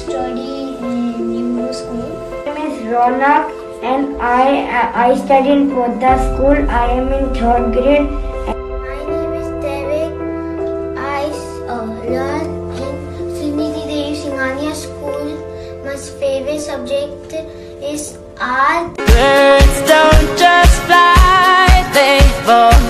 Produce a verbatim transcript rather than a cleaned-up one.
study in Neuro School. My name is Ronak and I I study in Poddar School. I am in third grade. My name is Derek. I uh, learn in Srinidhi Devi Singhania School. My favorite subject is art. Birds don't just fly, they fall.